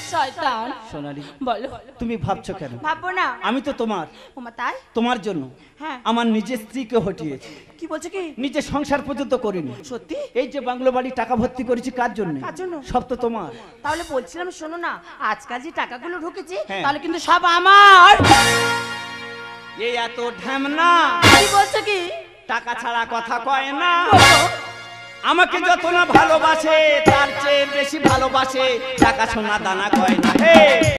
শয়তান সোনালি বলো তুমি ভাবছো কেন? ভাববো না। আমি তো তোমার ওমা তাই? তোমার জন্য হ্যাঁ। আমার নিজের স্ত্রীকে হটিয়েছি, কি বলছো কি? নিজে সংসার পর্যন্ত করিনি। সত্যি? এই যে বাংলো বাড়ি টাকা ভর্তি করেছি কার জন্য? কার জন্য? সব তো তোমার। তাহলে বলছিলাম শোনো না, আজকাল যে টাকাগুলো ঢুকেছে হ্যাঁ। তাহলে কিন্তু সব আমার। এই এত ঢ্যামনা, কি বলছো কি? টাকা ছাড়া কথা কয় না। বলো। আমাকে যত না ভালোবাসে তার চেয়ে বেশি ভালোবাসে টাকা সোনা দানা কয় না। হে